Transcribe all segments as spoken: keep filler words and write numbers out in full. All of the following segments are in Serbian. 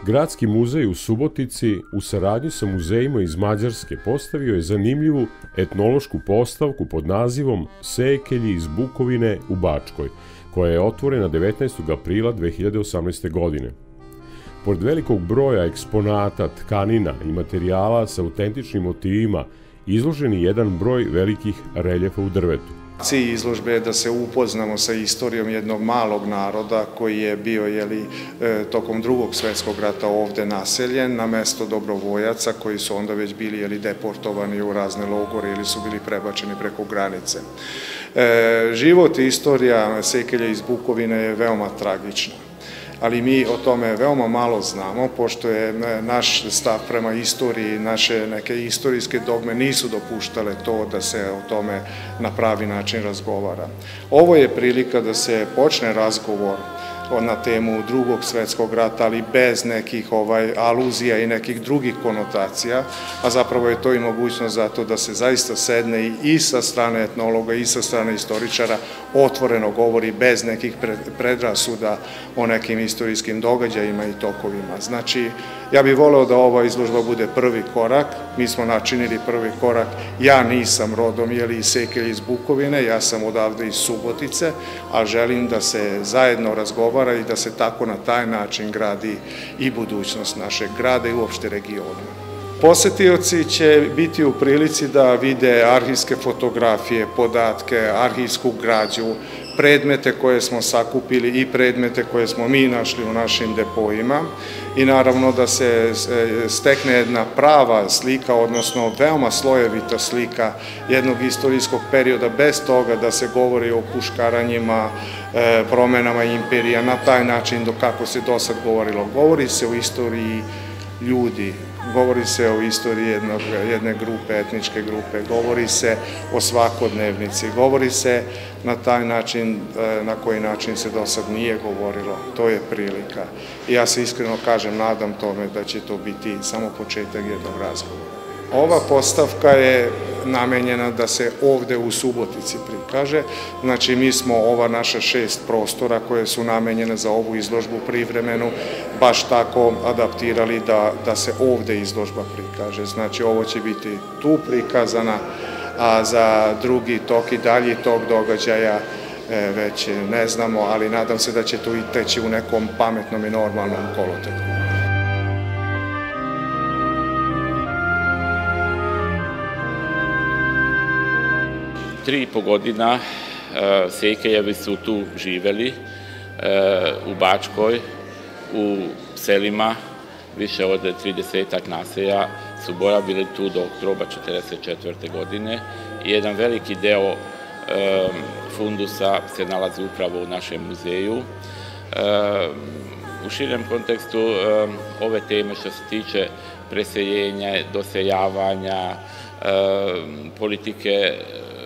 Gradski muzej u Subotici u saradnji sa muzejima iz Mađarske postavio je zanimljivu etnološku postavku pod nazivom Sekelji iz Bukovine u Bačkoj, koja je otvorena devetnaestog aprila dve hiljade osamnaeste. godine. Pored velikog broja eksponata, tkanina i materijala sa autentičnim motivima, izložen je jedan broj velikih reljefa u drvetu. Cilj izložbe je da se upoznamo sa istorijom jednog malog naroda koji je bio jeli, tokom drugog svetskog rata ovde naseljen na mesto dobrovoljaca koji su onda već bili jeli, deportovani u razne logore ili su bili prebačeni preko granice. E, život i istorija Sekelja iz Bukovine je veoma tragična, ali mi o tome veoma malo znamo, pošto je naš stav prema istoriji, naše neke istorijske dogme nisu dopuštale to da se o tome na pravi način razgovara. Ovo je prilika da se počne razgovor na temu drugog svetskog rata, ali bez nekih ovaj, aluzija i nekih drugih konotacija, a zapravo je to i mogućnost zato da se zaista sedne i sa strane etnologa i sa strane istoričara otvoreno govori bez nekih predrasuda o nekim istorijskim događajima i tokovima. Znači, ja bih voleo da ova izložba bude prvi korak, mi smo načinili prvi korak, ja nisam rodom jeli iz Sekelja iz Bukovine, ja sam odavde iz Subotice, a želim da se zajedno razgovara i da se tako na taj način gradi i budućnost našeg grada i uopšte regiona. Posetioci će biti u prilici da vide arhivske fotografije, podatke, arhivsku građu, predmete koje smo sakupili i predmete koje smo mi našli u našim depojima i naravno da se stekne jedna prava slika, odnosno veoma slojevita slika jednog istorijskog perioda bez toga da se govori o puškaranjima, promenama imperija, na taj način do kako se do sad govorilo. Govori se o istoriji ljudi, govori se o istoriji jednog, jedne grupe, etničke grupe, govori se o svakodnevnici, govori se na taj način na koji način se do sad nije govorilo. To je prilika. I ja se iskreno kažem, nadam tome da će to biti samo početak jednog razgovora. Ova postavka je namenjena da se ovde u Subotici prikaže. Znači, mi smo ova naša šest prostora koje su namenjene za ovu izložbu privremenu baš tako adaptirali da, da se ovde izložba prikaže. Znači, ovo će biti tu prikazana, a za drugi tok i dalji tok događaja e, već ne znamo, ali nadam se da će to i teći u nekom pametnom i normalnom koloteku. Tri i po godina Sekeljevi su tu živeli u Bačkoj, u selima, više od tridesetak naselja su boravili tu do oktobra četrdeset četvrte. godine i jedan veliki deo fundusa se nalazi upravo u našem muzeju. U širem kontekstu ove teme što se tiče preseljenja, doseljavanja, politike,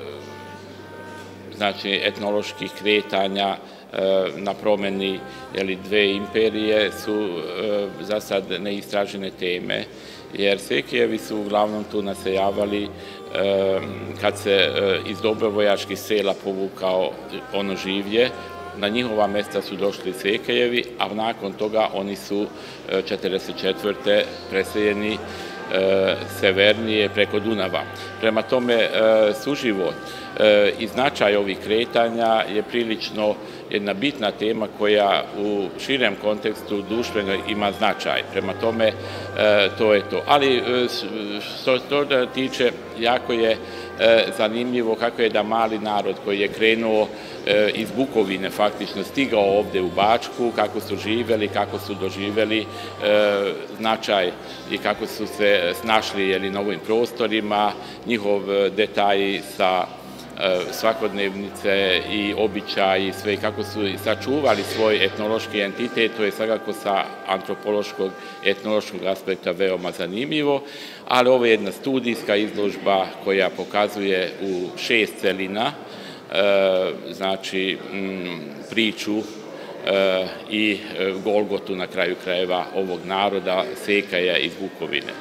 znači etnoloških kretanja na promeni jeli, dve imperije su za sad neistražene teme, jer Sekeljevi su uglavnom tu naseljavali kad se iz dobrovoljačkih sela povukao ono življe, na njihova mesta su došli Sekeljevi, a nakon toga oni su četrdeset četvrte preseljeni severnije preko Dunava. Prema tome, suživot i značaj ovih kretanja je prilično jedna bitna tema koja u širem kontekstu društveno ima značaj. Prema tome, to je to. Ali što se to tiče, jako je zanimljivo kako je da mali narod koji je krenuo iz Bukovine faktično stigao ovde u Bačku, kako su živeli, kako su doživeli značaj i kako su se snašli na ovim prostorima, njihov detalji sa svakodnevnice i običaji, sve kako su sačuvali svoj etnološki entitet, to je svakako sa antropološkog, etnološkog aspekta veoma zanimljivo, ali ovo je jedna studijska izložba koja pokazuje u šest celina, znači priču i golgotu na kraju krajeva ovog naroda Sekelja iz Bukovine.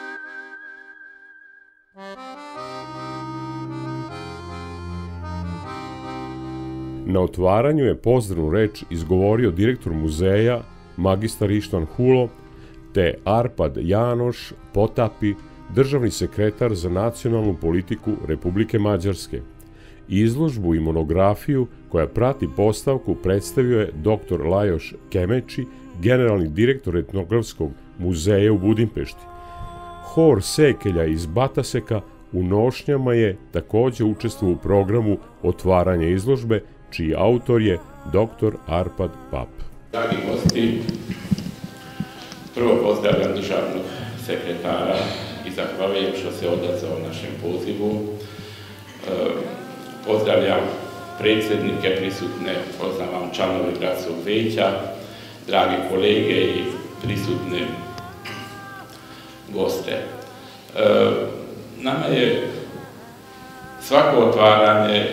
Na otvaranju je pozdravnu reč izgovorio direktor muzeja, magistar Ištvan Hulo, te Arpad Janoš Potapi, državni sekretar za nacionalnu politiku Republike Mađarske. Izložbu i monografiju koja prati postavku predstavio je doktor Lajoš Kemeči, generalni direktor Etnografskog muzeja u Budimpešti. Hor Sekelja iz Bataseka u nošnjama je takođe učestvovao u programu otvaranja izložbe, čiji autor je doktor Arpad Pap. Dragi gosti, prvo pozdravljam državnog sekretara i zahvaljujem što se odazvao našem pozivu. Pozdravljam predsjednike prisutne, poznavam članove gradskog veća, dragi kolege i prisutne goste. Nama je svako otvaranje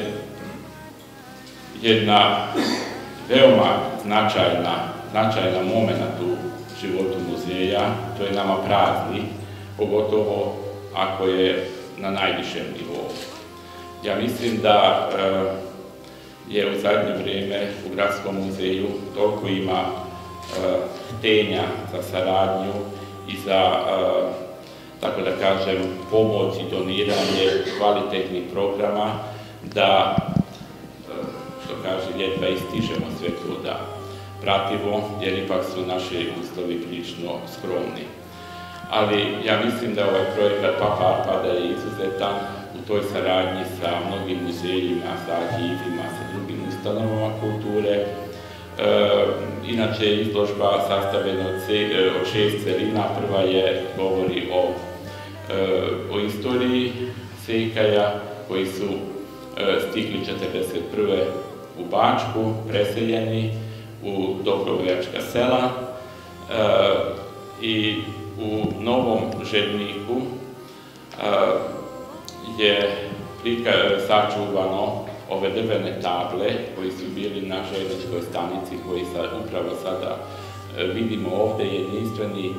jedna veoma značajna, značajna momenta u životu muzeja, to je nama praznik, pogotovo ako je na najvišem nivou. Ja mislim da je u zadnje vrijeme u Gradskom muzeju toliko ima htenja za saradnju i za, tako da kažem, pomoć i doniranje kvalitetnih programa, da, što kaže, jedva istižemo sve to da pratimo, jer ipak su naši uslovi prilično skromni. Ali ja mislim da ovaj projekat Papa Arpada je izuzetan u toj saradnji sa mnogim muzejima, sa arhivima, sa drugim ustanovama kulture. Inače je izložba sastavljena od šest celina. Prva je, govori o, o istoriji Sekaja, koji su stigli četrdeset prve u Bačku, preseljeni u Dobrovoljačka sela i u Novom Žedniku je sačuvano ove drvene table koji su bili na željezničkoj stanici, koji upravo sada vidimo ovde, jedinstveni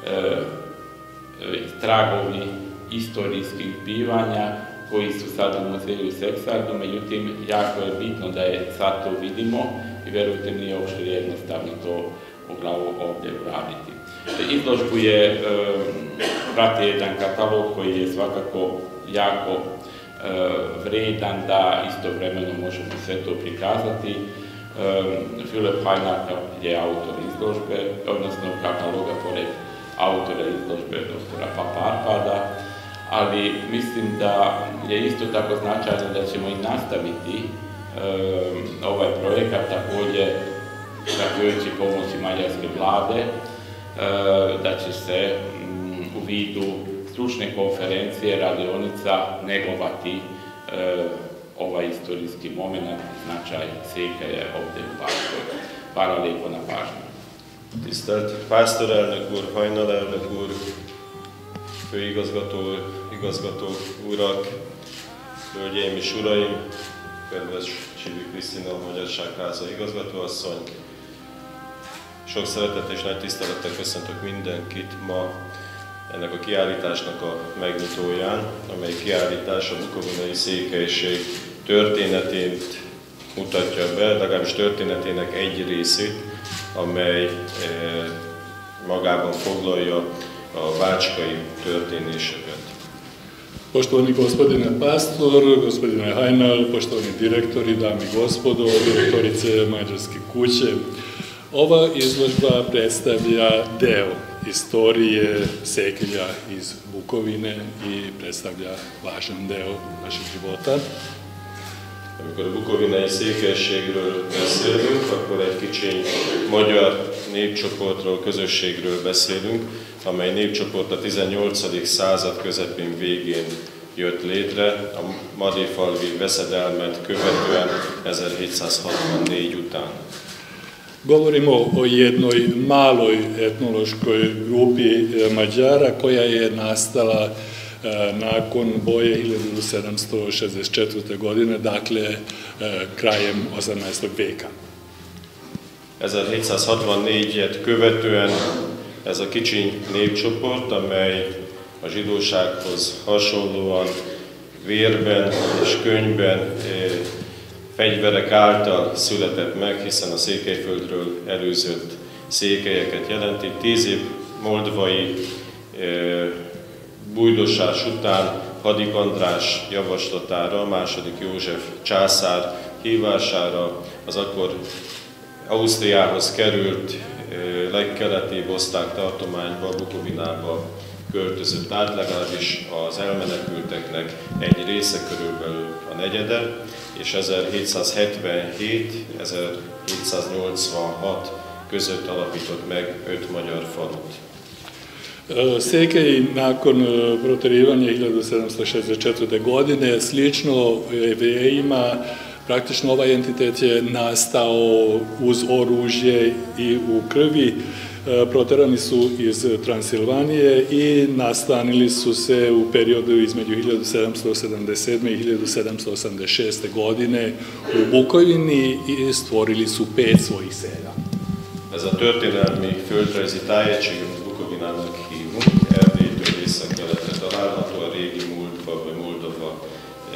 tragovi istorijskih bivanja koji su sada u muzeju Seksardu. Međutim, jako je bitno da je sad to vidimo i verujte, nije uopšte jednostavno to u glavu ovde uraditi. Izložbu je prati jedan katalog koji je svakako jako vredan da istovremeno možemo sve to prikazati. Filip Hajnar je autor izložbe, odnosno kataloga pored autora izložbe doktora Papa Arpada, ali mislim da je isto tako značajno da ćemo i nastaviti ovaj projekat, takođe zahvaljujući pomoći mađarske vlade, da će se u vidu stručne konferencije, radionica negovati ovaj istorijski moment, značaj Székely ovde u Bačkoj. Hvala lijepo na pažnju. Tisztelt pásztorelnök úr, hajnalelnök úr, főigazgató, igazgatók, urak, hölgyeim és uraim, kedves Csibi Krisztina, a Magyarságháza igazgatóasszony. Sok szeretet és nagy tisztelettel köszöntök mindenkit ma ennek a kiállításnak a megnyitóján, amely kiállítás a bukovinai székelység történetét mutatja be, legalábbis történetének egy részét, amely magában foglalja a bácskai történéseket. Poštovani gospodine pastor, gospodine Hajnal, poštovani direktori, dame i gospodo, direktorice Mađarske kuće, ova izložba predstavlja deo istorije Székelya iz Bukovine i predstavlja važan deo našeg života. Amikor a bukovinai székelységről beszélünk, akkor egy kicsi magyar népcsoportról, közösségről beszélünk, amely népcsoport a tizennyolcadik század közepén végén jött létre, a madéfalvi veszedelmet követően ezerhétszázhatvannégy után. Govorimo o jednoj maloj etnološkoj grupi Mađara koja je nastala nakon boje hiljadu sedamsto šezdeset četvrte. godine, dakle krajem osemnaestog veka. ezerhétszázhatvannégyet követően ez a kicsi népcsoport, amely a zsidósághoz hasonlóan vérben és könnyben, fegyverek által született meg, hiszen a Székelyföldről előzött székelyeket jelenti. Tíz év moldvai bújdosás után Hadik András javaslatára, második József császár hívására az akkor Ausztriához került legkeletibb osztrák tartományba, Bukovinába költözött át, legalábbis az elmenekülteknek egy része, körülbelül a negyede, és ezerhétszázhetvenhét - ezerhétszáznyolcvanhat között alapított meg öt magyar falut. Székely nakon protjerivanja hiljadu sedamsto šezdeset četvrte. godine, slično Jevrejima, praktično ovaj entitet je nastao uz oružje i u krvi. Proterani su iz Transilvanije i nastanili su se u periodu između hiljadu sedamsto sedamdeset sedme. i hiljadu sedamsto osamdeset šeste. godine u Bukovini i stvorili su pet svojih selja. Ez a történelmi földrajzi tájegység, amit Bukovinának hívunk, Erdélytől észak-keletre található, a régi múltba, vagy Moldova e,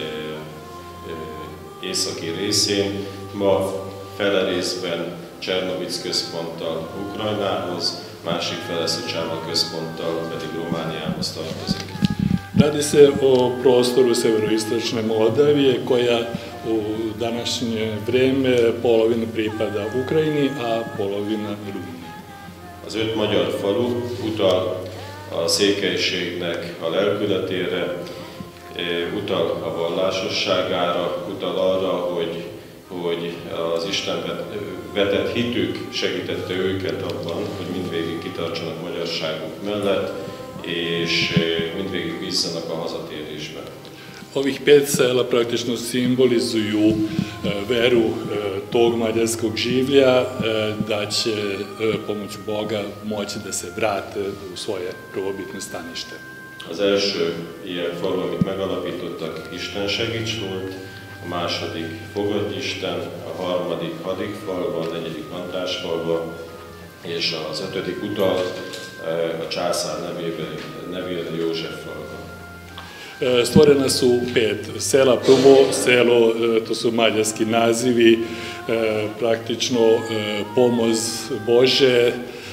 e, északi részén, ma fele részben Csernovic központtal Ukrajnához, másik fele Suceava központtal pedig Romániához tartozik. Radi se o prostoru severoistočne Moldavije koja u današnje vreme polovina pripada Ukrajini, a polovina Rumuniji. Az öt magyar falu utal a székelységnek a lelkületére, utal a vallásosságára, utal arra, hogy, hogy az Isten vetett hitük segítette őket abban, hogy mindvégig kitartsanak magyarságuk mellett, és mindvégig bízzanak a hazatérésben. Ovih pet sela praktično simbolizuju veru tog mađarskog življa da će pomoću Boga moći da se vrate u svoje prvobitne stanište. Az első ilyen falu, amit megalapítottak, Isten segíts volt, a második Fogadj Isten, a harmadik Hadikfalva, a negyedik Andrásfalva, és az ötödik utal a császár nevére Józseffalva. Stvorena su pet sela. Prvo selo, to su mađarski nazivi, praktično Pomoz Bože,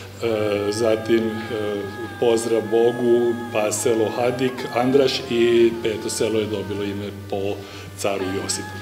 zatim Pozdrav Bogu, pa selo Hadik, Andraš i peto selo je dobilo ime po caru Josipu.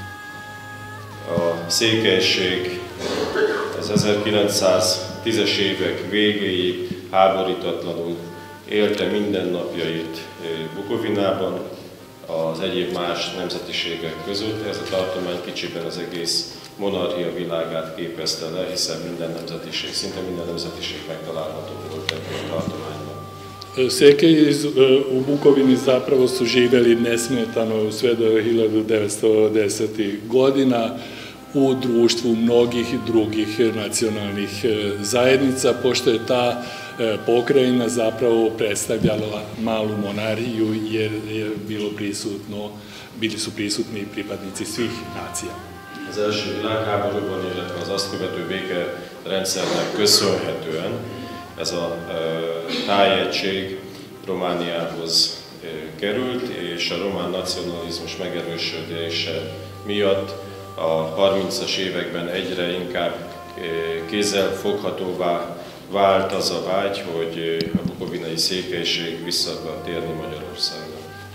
A székelység az ezerkilencszáztízes évek végéig háborítatlanul élte mindennapjait Bukovinában, az egyéb más nemzetiségek között. Ez a tartomány kicsiben az egész monarchia világát képezte le, hiszen minden nemzetiség, szinte minden nemzetiség megtalálható volt ebben a tartományban. Székely u Bukovini zapravo su živjeli nesmetano sve do hiljadu devetsto desetih. godina u društvu mnogih drugih nacionalnih zajednica, pošto je ta pokrajina zapravo predstavljala malu monarhiju jer je bilo prisutno, bili su prisutni pripadnici svih nacija. Az első világháborúban, illetve az azt követő békerendszernek köszönhetően ez a tájegység Romániához került, és a román nacionalizmus megerősödése miatt a harmincas években egyre inkább kézzelfoghatóvá vált az a vágy, hogy a bukovinai székelység vissza akar térni Magyarországra.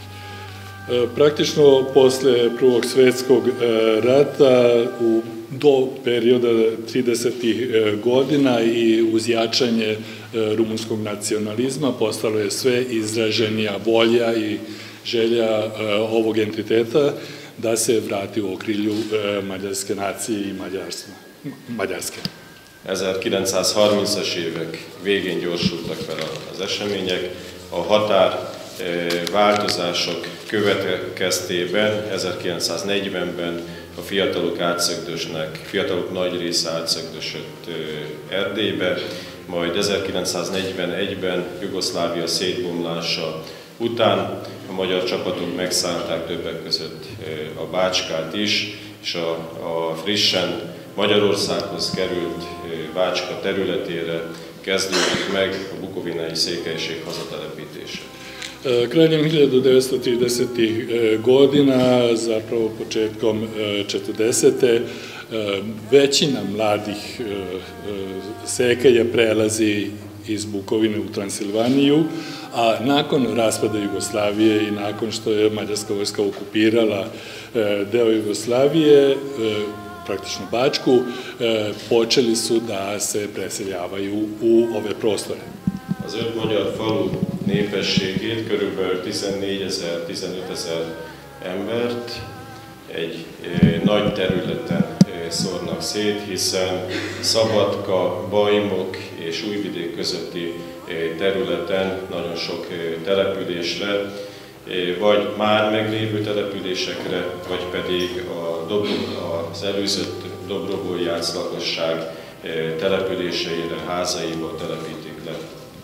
Praktično posle Prvog svjetskog rata u do perioda tridesetih godina i uz jačanje rumunskog nacionalizma postalo je sve izraženija volja i želja ovog entiteta da se vrati u okrilju mađarske nacije i mađarstva, Mađarske. ezerkilencszázharmincas évek végén gyorsultak fel az események. A határ változások következtében ezerkilencszáznegyvenben a fiatalok átszögdösnek, fiatalok nagy része átszögdösött Erdélybe, majd ezerkilencszáznegyvenegyben Jugoszlávia szétbomlása után a magyar csapatok megszállták többek között a Bácskát is, és a, a frissen Magyarországhoz került Bácska területére kezdődik meg a bukovinai székelység hazatelepítése. Krajem hiljadu devetsto tridesetih godina, zapravo početkom četrdesete, većina mladih Sekelja prelazi iz Bukovine u Transilvaniju, a nakon raspada Jugoslavije i nakon što je mađarska vojska okupirala deo Jugoslavije, praktično Bačku, počeli su da se preseljavaju u ove prostore. Az öt magyar falu népességét körülbelül tizennégyezer-tizenöt ezer embert egy nagy területen szórnak szét, hiszen Szabadka, Bajmok és Újvidék közötti területen nagyon sok településre, vagy már meglévő településekre, vagy pedig a Dobro, az előző Dobrovoljac lakosság településeire, házaiba telepítik le.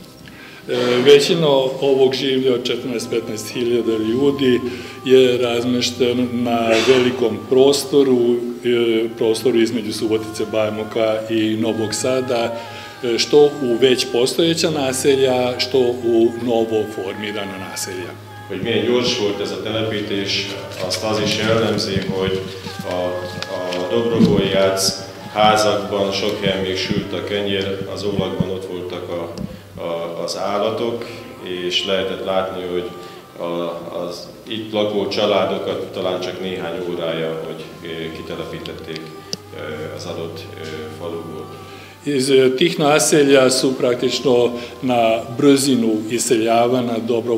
Većina ovog življa od četrnaest do petnaest hiljada ljudi je razmešten na velikom prostoru, prostoru između Subotice, Bajmoka i Novog Sada, što u već postojeća naselja, što u novo formirana naselja. Hogy milyen gyors volt ez a telepítés, azt az is jellemzi, hogy a, a Dobrovoljac házakban sok helyen még sült a kenyér, az ollagban ott voltak a, a, az állatok, és lehetett látni, hogy a, az itt lakó családokat talán csak néhány órája, hogy kitelepítették az adott faluból. Iz tih naselja su praktično na brzinu iseljavana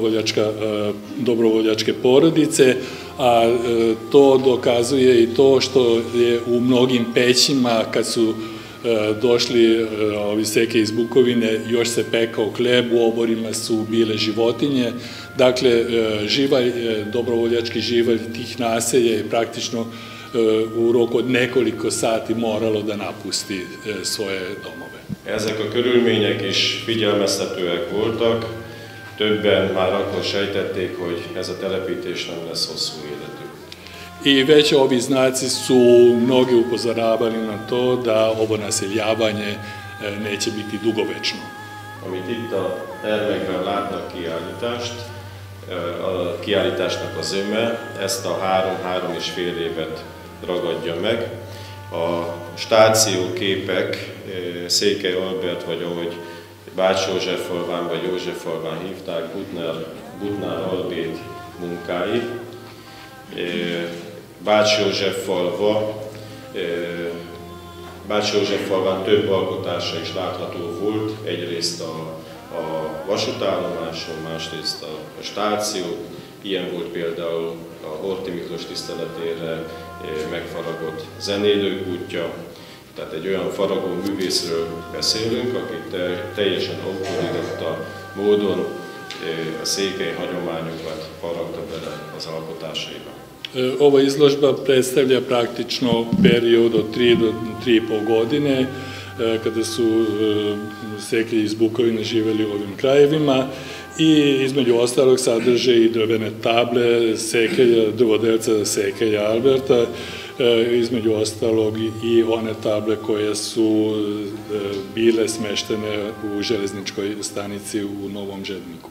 dobrovoljačke porodice, a to dokazuje i to što je u mnogim pećima, kad su došli ovi seke iz Bukovine, još se pekao hleb, u oborima su bile životinje. Dakle, živalj, dobrovoljački živalj tih naselja je praktično u roku od nekoliko sati moralo da napusti svoje domove. Ezek a körülmények is figyelmeztetőek voltak, többen már akkor sejtették, hogy ez a telepítés nem lesz hosszú életű. I već ovi znaci su mnogi upozoravali na to da ovo naseljavanje neće biti dugovečno. Amit itt a termekben látnak kiállítást, a kiállításnak a zöme, ezt a három-három és fél évet ragadja meg. A stációképek Székely Albert, vagy ahogy Bács Józseffalván vagy Józseffalván hívták, Butnár, Butnár Albét munkái. Bács Józseffalva, Bács Józseffalván több alkotása is látható volt, egyrészt a, a vasútállomáson, másrészt a, a stációk. Ilyen volt például a Horthy Miklós tiszteletére megfaragott zenélőkútja, tehát egy olyan faragó művészről beszélünk, aki te, teljesen autodidakta módon a székely hagyományokat faragta bele az alkotásaiba. Ova izložba predstavlja praktično period od tri do tri i pol godine, kada su seklji iz Bukovine živeli u ovim krajevima, i između ostalog sadrže i drvene table Sekelja, drvodelca Sekelja Alberta, između ostalog i one table koje su bile smeštene u železničkoj stanici u Novom Žedniku.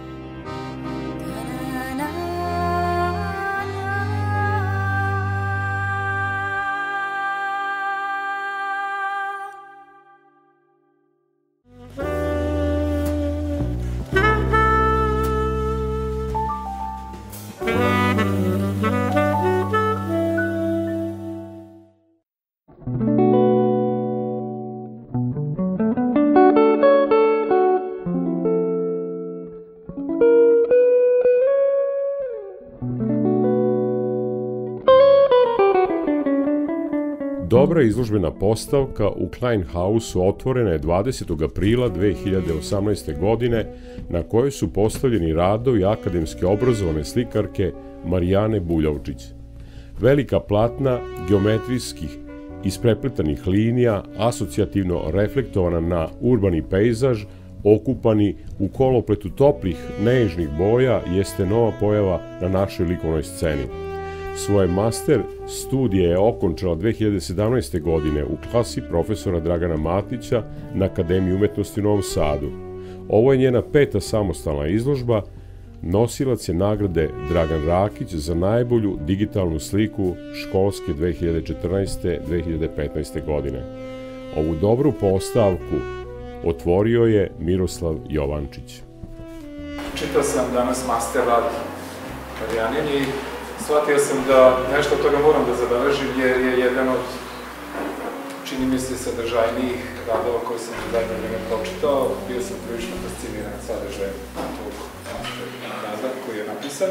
Dobra izložbena postavka u Klein Hausu otvorena je dvadesetog aprila dve hiljade osamnaeste. godine, na kojoj su postavljeni radovi akademski obrazovane slikarke Marijane Buljovčić. Velika platna geometrijskih isprepletanih linija, asocijativno reflektovana na urbani pejzaž, okupani u kolopletu toplih, nežnih boja, jeste nova pojava na našoj likovnoj sceni. Svoje master studije je okončala dve hiljade sedamnaeste. godine u klasi profesora Dragana Matića na Akademiji umetnosti u Novom Sadu. Ovo je njena peta samostalna izložba, nosilac je nagrade Dragan Rakić za najbolju digitalnu sliku školske dve hiljade četrnaeste. do dve hiljade petnaeste. godine. Ovu dobru postavku otvorio je Miroslav Jovančić. Čitao sam danas master rad Marijanin i shvatio sam da nešto od toga moram da zabeležim jer je jedan od, čini mi se, sadržajnijih radova koji sam u zadnje vreme pročitao. Bio sam prilično fasciniran sadržajem tog rada koji je napisan.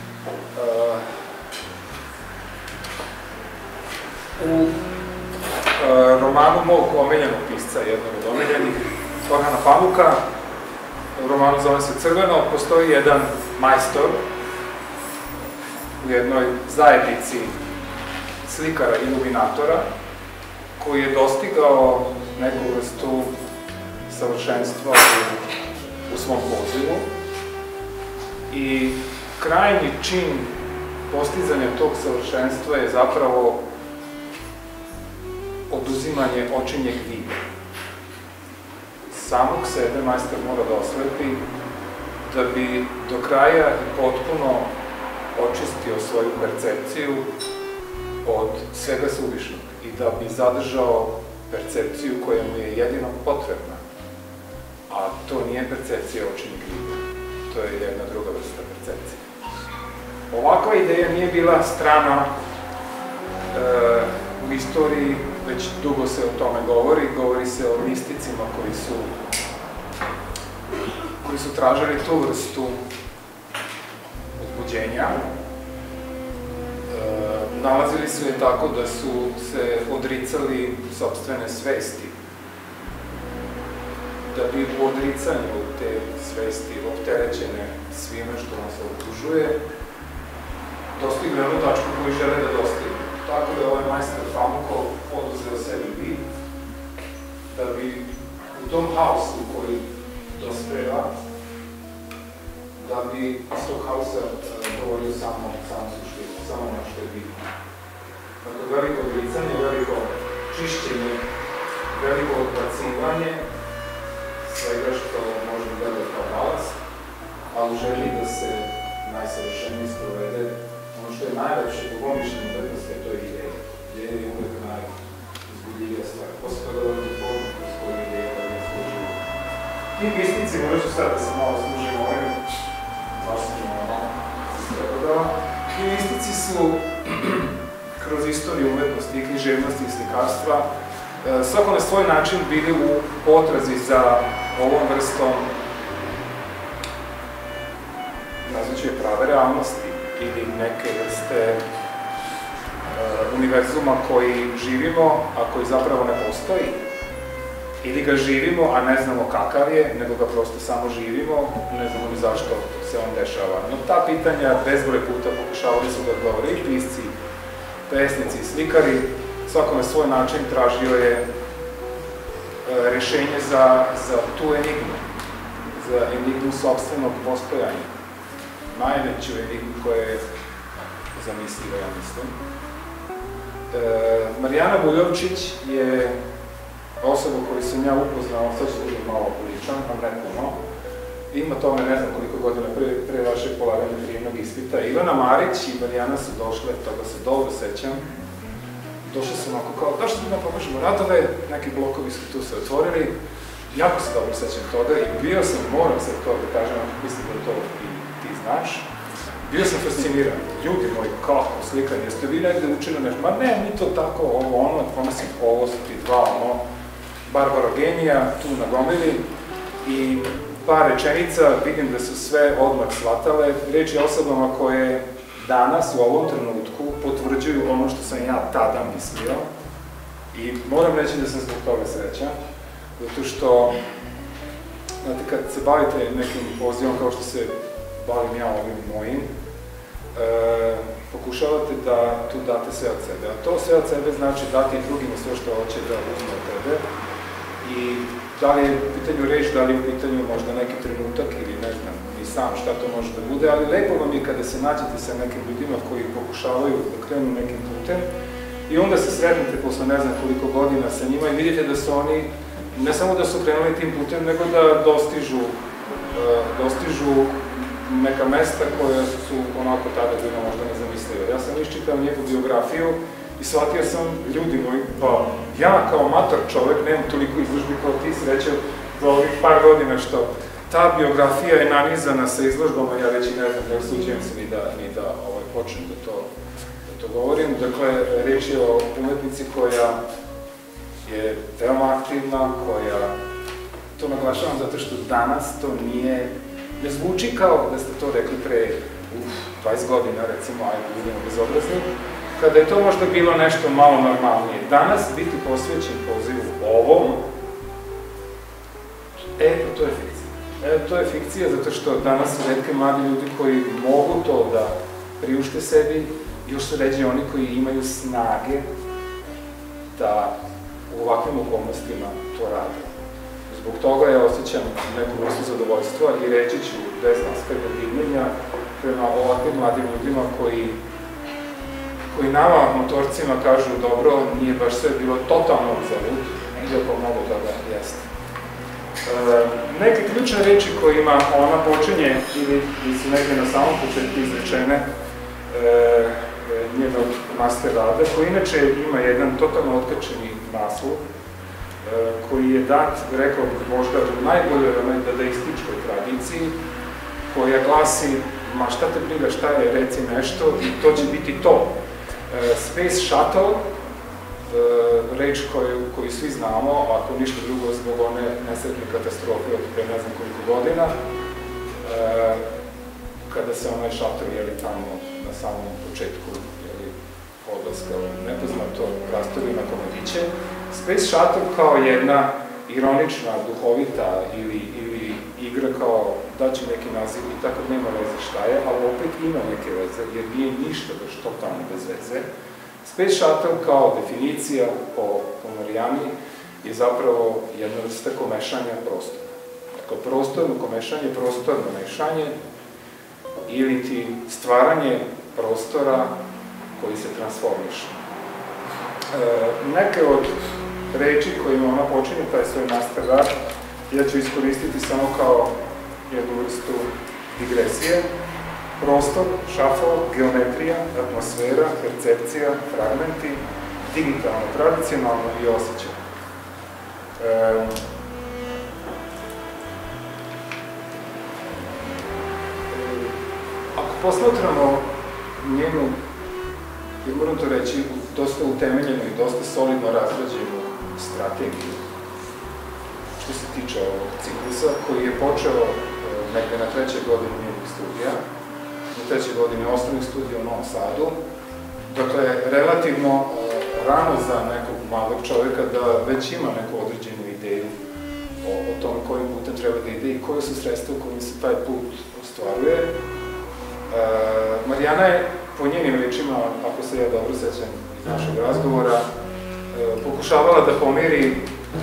U romanu mog omiljenog pisca, jednog od omiljenih, Orhana Pamuka, u romanu zove se Crveno, postoji jedan majstor u jednoj zajednici slikara i iluminatora koji je dostigao neku vrstu savršenstva u, u svom pozivu i krajnji čin postizanja tog savršenstva je zapravo oduzimanje očinjeg vida. Samog sebe majstor mora da oslepi da bi do kraja i potpuno očistio svoju percepciju od svega suvišnog i da bi zadržao percepciju koja mu je jedino potrebna. A to nije percepcija očinjeg vida, to je jedna druga vrsta percepcije. Ovakva ideja nije bila strana e, u istoriji, već dugo se o tome govori, govori se o misticima koji su koji su tražili tu vrstu uzbuđenja. E, nalazili su je tako da su se odricali sopstvene svesti, da bi u odricanju te svesti opterećene svime što nas okružuje, dostigli onu tačku koju žele da dostigli. Tako da ovaj majstor Pamukov oduzeo sebi vid, da bi u tom haosu koji dospeva, da bi iz tog haosa govorio samo, samo suštinu, samo ono što je bitno. Dakle, veliko odricanje, veliko čišćenje, veliko odbacivanje svega što može gledati kao balast, a u želji da se najsavršenije sprovede ono što je najlepše po mom mišljenju umetnosti, a to je ideja. Ideja je uvek najizgubljivija stvar. Posle toga da je formu kroz koju ideja da ne služi. Ti pisnici, možda ću sad da se malo služim ovim, zašto ono, da, ti pisnici su kroz istoriju umetnosti i književnosti i slikarstva svako na svoj način bili u potrazi za ovom vrstom, nazvaću je prave realnosti ili neke vrste uh, univerzuma koji živimo, a koji zapravo ne postoji. Ili ga živimo, a ne znamo kakav je, nego ga prosto samo živimo, ne znamo ni zašto se on dešava. No ta pitanja bezbroj puta pokušavali su da odgovore i pisci, pesnici i slikari. Svako na svoj način tražio je uh, rešenje za, za tu enigmu, za enigmu sopstvenog postojanja. Najveću enigmu koja je zamisliva, ja mislim. E, Marijana Buljovčić je osoba koju sam ja upoznao, sad ću služiti malo ličan, vam ne puno. Ima tome ne znam koliko godina pre, pre vašeg polaganja prijemnog ispita. Ivana Marić i Marijana su došle, toga se dobro sećam. Došle su onako kao, da što mi nam pokažemo radove, neki blokovi su tu se otvorili. Jako se dobro sećam toga i bio sam, moram sad to da kažem, mislim da to i ti znaš. Bio sam fasciniran. Ljudi moji, kako slikanje, jeste vi negde učili nešto? Ma ne, mi to tako, ovo, ono, ponosim, ovo su ti dva, ono, barbarogenija, tu nagomili i par rečenica, vidim da su sve odmah shvatale. Reč je osobama koje danas, u ovom trenutku, potvrđuju ono što sam ja tada mislio i moram reći da sam zbog toga srećan, zato što, znate, kad se bavite nekim pozivom kao što se bavim ja ovim mojim, e, pokušavate da tu date sve od sebe. A to sve od sebe znači dati drugima sve što hoće da uzme od tebe. I da li je u pitanju reč, da li je u pitanju možda neki trenutak ili ne znam, ni sam šta to može da bude, ali lepo vam je kada se nađete sa nekim ljudima koji pokušavaju da krenu nekim putem i onda se sretnete posle ne znam koliko godina sa njima i vidite da su oni ne samo da su krenuli tim putem, nego da dostižu, uh, dostižu neka mesta koja su onako tada bila možda nezamisliva. Ja sam iščitao njegovu biografiju i shvatio sam, ljudi moji, pa ja kao amator čovek, nemam toliko izložbi kao ti, srećao, za ovih par godina što ta biografija je nanizana sa izložbama, ja već i ne znam, ne usuđujem se ni da, ni da ovaj, počnem da to, da to govorim. Dakle, reč je o umetnici koja je veoma aktivna, koja, to naglašavam zato što danas to nije, ne zvuči kao da ste to rekli pre uf, dvadeset godina, recimo, ajde, budemo bezobrazni, kada je to možda bilo nešto malo normalnije. Danas biti posvećen pozivu ovom, e, to je fikcija. E, to je fikcija zato što danas su retke mladi ljudi koji mogu to da priušte sebi, još su ređe oni koji imaju snage da u ovakvim okolnostima to rade. Zbog toga ja osjećam neku vrstu zadovoljstva i reći ću bez naskanja divljenja prema ovakvim mladim ljudima koji koji nama, motorcima, kažu dobro, nije baš sve bilo totalno uzalud, iako mnogo toga jeste. E, neke ključne reči kojima ona počinje ili su negde na samom početku izrečene e, njenog master rada, koji inače ima jedan totalno otkačeni naslov, e, koji je dat, rekao bih možda, u najboljoj dadaističkoj tradiciji, koja glasi, ma šta te briga, šta je, reci nešto, i to će biti to. Space Shuttle, reč koju svi znamo, ako ništa drugo zbog one nesretne katastrofe od pre ne znam koliko godina, kada se onaj šator, jeli, tamo na samom početku, jeli, odlaska u nepoznato rastorio na komadiće. Space Shuttle kao jedna ironična, duhovita ili igra kao daći neki naziv i tako nema veze šta je, ali opet ima neke veze, jer nije ništa baš totalno bez veze. Space Shuttle kao definicija po Marijani je zapravo jedna vrsta komešanja prostora. Dakle, prostorno komešanje, prostorno mešanje ili ti stvaranje prostora koji se transformiše. Neke od reči kojima ona počinje taj svoj master rad ja ću iskoristiti samo kao jednu vrstu digresije. Prostor, šafo, geometrija, atmosfera, percepcija, fragmenti, digitalno, tradicionalno i osjećaj. E, ako posmatramo njenu, ja moram to reći, dosta utemeljenu i dosta solidno razrađenu strategiju, što se tiče ovog ciklusa, koji je počeo negde na trećoj godini njenih studija, na trećoj godini osnovnih studija u Novom Sadu. Dakle, relativno rano za nekog mladog čoveka da već ima neku određenu ideju o, o tome kojim putem treba da ide i koje su sredstva u kojim se taj put ostvaruje. E, Marijana je, po njenim rečima, ako se ja dobro sećam iz našeg razgovora, e, pokušavala da pomeri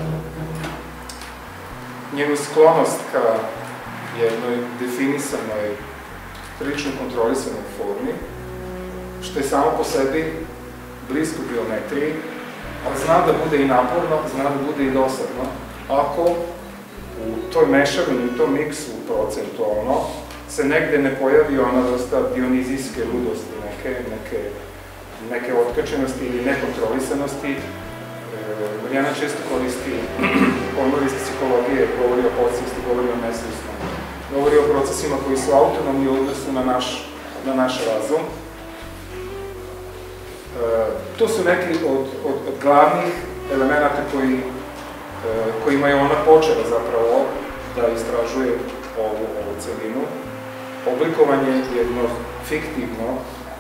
njenu sklonost ka jednoj definisanoj, prilično kontrolisanoj formi, što je samo po sebi blisko geometriji, ali zna da bude i naporno, zna da bude i dosadno, ako u toj mešavini, u tom miksu procentualno, se negde ne pojavi ona vrsta dionizijske ludosti, neke, neke, neke otkačenosti ili nekontrolisanosti. Marijana često koristi pojmove iz psihologije, govori o podsvesti, govori o nesvesnom, govori o procesima koji su autonomni u odnosu na naš, na naš razum. E, to su neki od, od, od glavnih elemenata koji, e, kojima je ona počela zapravo da istražuje ovu, ovu celinu. Oblikovanje jedno fiktivno,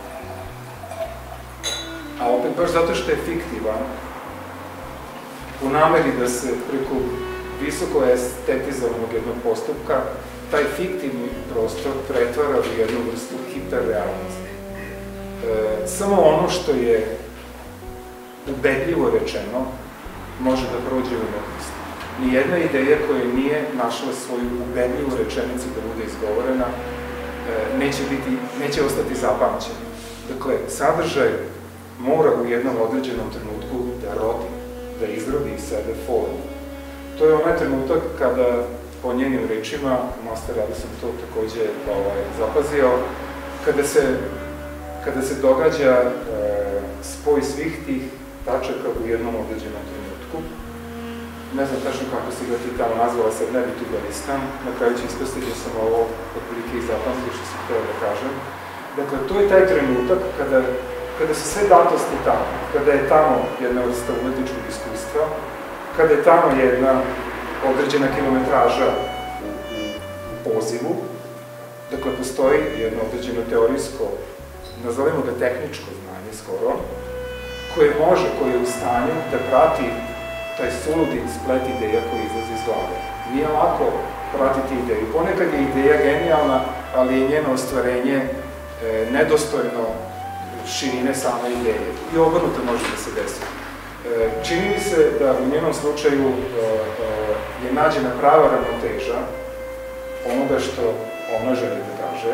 a opet baš zato što je fiktivan, u nameri da se preko visoko estetizovanog jednog postupka taj fiktivni prostor pretvara u jednu vrstu hiperrealnosti. E, samo ono što je ubedljivo rečeno može da prođe u umetnosti. Nijedna ideja koja nije našla svoju ubedljivu rečenicu da bude izgovorena e, neće, biti, neće ostati zapamćena. Dakle, sadržaj mora u jednom određenom trenutku da rodi, da izrodi iz sebe formu. To je onaj trenutak kada, po njenim rečima, master rada sam to takođe ovaj, zapazio, kada se, kada se događa e, spoj svih tih tačaka u jednom određenom trenutku. ne znam tačno kako si ga ti tamo nazvala, sad ne bi tu da listam, na kraju ću ispustiti da sam ovo otprilike i zapamtio što sam htio da kažem. Dakle, to je taj trenutak kada, kada su sve datosti tamo, kada je tamo jedna vrsta umetničkog iskustva, kada je tamo jedna određena kilometraža u, u, u pozivu, dakle, postoji jedno određeno teorijsko, nazovimo ga tehničko znanje skoro, koje može, koje je u stanju da prati taj suludi splet ideja koji izlazi iz glave. Nije lako pratiti ideju. Ponekad je ideja genijalna, ali je njeno ostvarenje e, nedostojno širine same ideje. I obrnuto može da se desi. E, čini mi se da u njenom slučaju e, e, je nađena prava ravnoteža onoga što ona želi da kaže,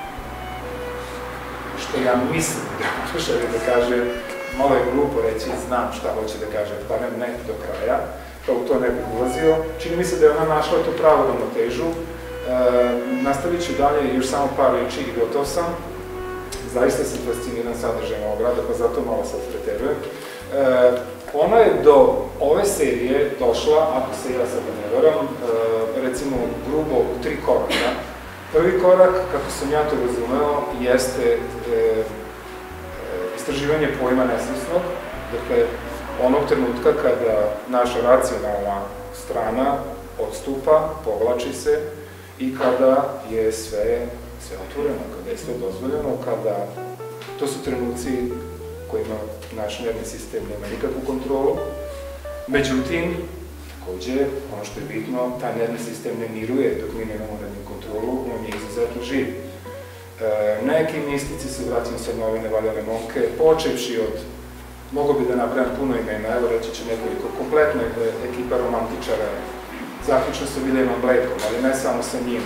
što ja mislim da ona želi da kaže. Malo je glupo reći, znam šta hoće da kaže, pa ne, ne do kraja, pa u to ne bih ulazio. Čini mi se da je ona našla tu pravu ravnotežu. E, nastavit ću dalje, još samo par reči i gotov sam. Zaista sam fasciniran sadržajem ovog rada, pa zato malo sad preterujem. E, ona je do ove serije došla, ako se ja sad ne varam, e, recimo grubo u tri koraka. Prvi korak, kako sam ja to razumeo, jeste e, istraživanje pojma nesvesnog, dakle, onog trenutka kada naša racionalna strana odstupa, povlači se i kada je sve, sve otvoreno, kada je sve dozvoljeno, kada to su trenuci kojima naš nervni sistem nema nikakvu kontrolu. Međutim, takođe, ono što je bitno, taj nervni sistem ne miruje dok mi nemamo nad njim kontrolu, on je izuzetno živ. E, neki mistici se, vraćam se na ove nevaljale momke, počevši od, mogo bi da napravim puno imena, evo reći ću nekoliko, kompletna ekipa romantičara, zaključno sa Williamom Blakeom, ali ne samo sa njim.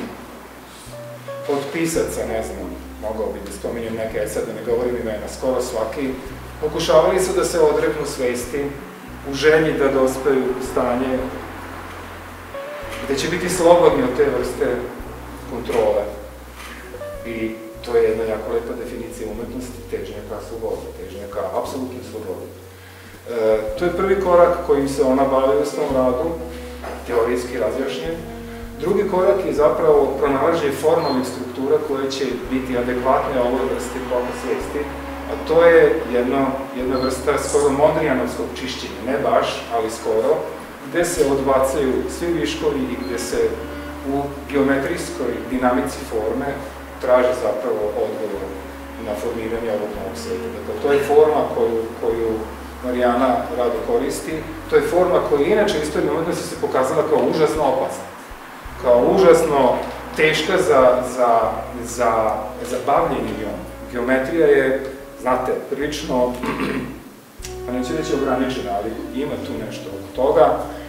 Od pisaca, ne znam, mogao bi da spominjem neke, sad da ne govorim imena, skoro svaki, pokušavali su da se odreknu svesti u želji da dospeju u stanje gde će biti slobodni od te vrste kontrole. I to je jedna jako lepa definicija umetnosti, težnja ka slobodi, težnja ka apsolutnoj slobodi. E, to je prvi korak kojim se ona bavi u svom radu, teorijski razjašnjen. Drugi korak je zapravo pronalaženje formalnih struktura koje će biti adekvatne ovoj vrsti koka svesti, a to je jedno, jedna vrsta skoro mondrijanovskog čišćenja, ne baš, ali skoro, gde se odbacaju svi viškovi i gde se u geometrijskoj dinamici forme traži zapravo odgovor na formiranje ovog novog sveta. Dakle, to je forma koju, koju Marijana rado koristi, to je forma koja inače u istoriji umetnosti se pokazala kao užasno opasna, kao užasno teška za, za, za, za bavljenje njom. Geometrija je, znate, prilično, pa neću reći ograničena, ali ima tu nešto od toga,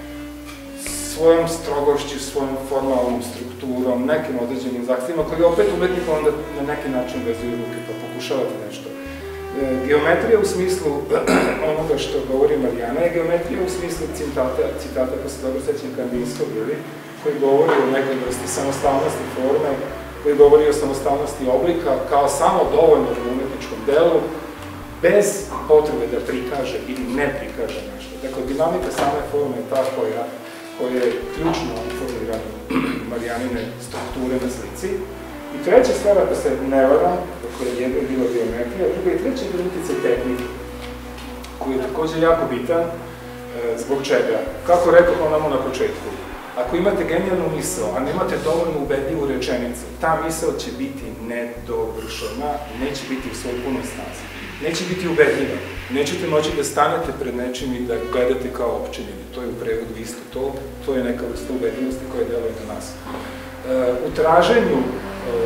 svojom strogošću, svojom formalnom strukturom, nekim određenim zahtjevima, koji opet umetnik onda na neki način vezuju ruke, pa pokušavate nešto. E, geometrija u smislu onoga što govori Marijana je geometrija u smislu citata, citata ko se dobro sećam Kandinskog, koji govori o nekoj vrsti samostalnosti forme, koji govori o samostalnosti oblika kao samo dovoljnom umetničkom delu, bez potrebe da prikaže ili ne prikaže nešto. Dakle, dinamika same forme je ta koja koja je ključno formirana Marijanine strukture na slici. I treća stvar, ako se ne varam, dakle, jedna je bila geometrija, druga i treća je bila utjecaj tehnike, koji je takođe jako bitan. E, zbog čega? Kako rekao onamo na početku, ako imate genijalnu misao, a nemate dovoljno ubedljivu rečenicu, ta misao će biti nedovršena, neće biti u svojoj punoj snazi. Neće biti ubedljiva. Nećete moći da stanete pred nečim i da gledate kao opčinjeni. To je u prevodu isto to. To je neka vrsta ubedljivosti koja deluje na nas. E, u traženju e,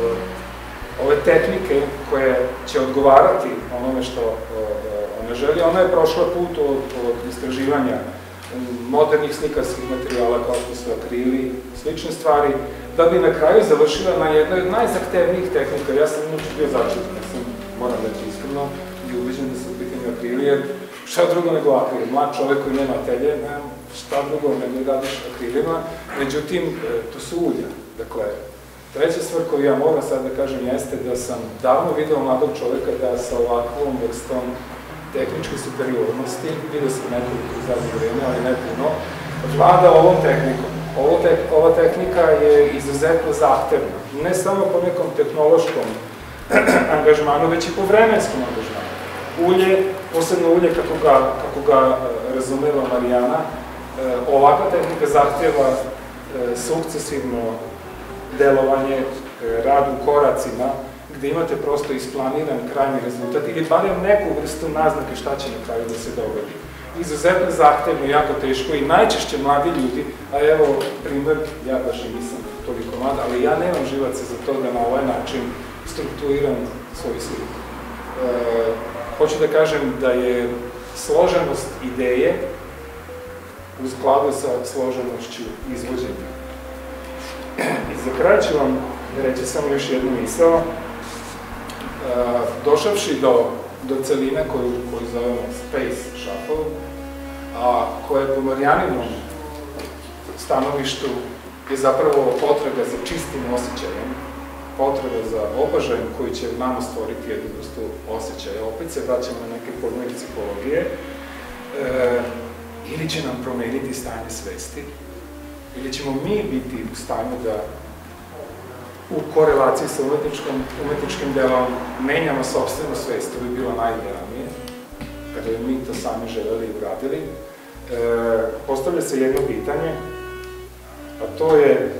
ove tehnike koje će odgovarati onome što e, ona želi, ona je prošla put od, od istraživanja modernih slikarskih materijala kao što su akrili, slične stvari, da bi na kraju završila na jednoj od najzahtevnijih tehnika. Ja sam inače bio začudan, ja sam, moram reći iskreno, i ubeđen da se u pitanju akrili, jer šta drugo nego akril? Mlad čovek koji nema atelje, nema šta drugo nego da radiš akrilima, međutim, to su ulja. Dakle, treća stvar koju ja moram sad da kažem jeste da sam davno video mladog čoveka da sa ovakvom vrstom tehničke superiornosti, vidio sam nekoliko u zadnje vreme, ali ne puno, vlada ovom tehnikom. Ova tehnika je izuzetno zahtevna, ne samo po nekom tehnološkom angažmanu, već i po vremenskom angažmanu. Ulje, posebno ulje kako ga razumela Marijana, ovakva tehnika zahtjeva sukcesivno delovanje, rad u koracima, gde imate prosto isplaniran krajnji rezultat ili barem neku vrstu naznake šta će na kraju da se dogodi. Izuzetno zahtevno, jako teško i najčešće mladi ljudi, a evo primer, ja baš i nisam toliko mlad, ali ja nemam živaca za to da na ovaj način strukturiram svoju sliku. Hoću da kažem da je složenost ideje u skladu sa složenošću izvođenja. I za kraj ću vam reći samo još jednu misao. Došavši do celine koju zovemo Space Shuttle, a koja je po Marijaninom stanovištu je zapravo potreba za čistim osjećajem, potreba za obožajem koji će u nama stvoriti jednu vrstu osjećaja. Opet se vraćamo na neke pojmove psihologije, ili će nam promeniti stanje svesti, ili ćemo mi biti u stanju da u korelaciji sa umetničkim delom menjamo sopstvenu svest, to bi bilo najidealnije, kada bi mi to sami želeli i uradili. Postavlja se jedno pitanje, a to je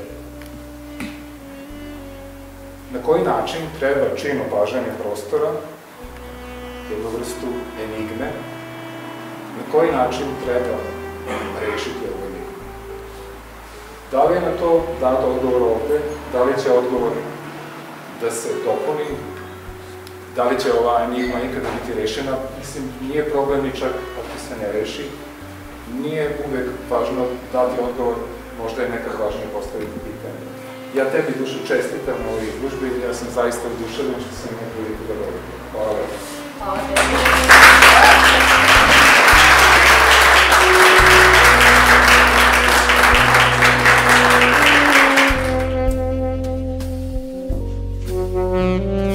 na koji način treba čin opažanja prostora, jednu vrstu enigme, na koji način treba rešiti ovu enigmu. Da li je na to dat odgovor ovde, da li će odgovor da se dopuni, da li će ova enigma ikada biti rešena, mislim, nije problem ni čak ako se ne reši, nije uvek važno dati odgovor, možda je nekad važnije postaviti pitanje. Ja tebi, Dušo, čestitam na ovoj izložbi, ja sam zaista oduševljen što sam imao priliku da govorim. Hvala lepo. Hvala lepo. Thank you.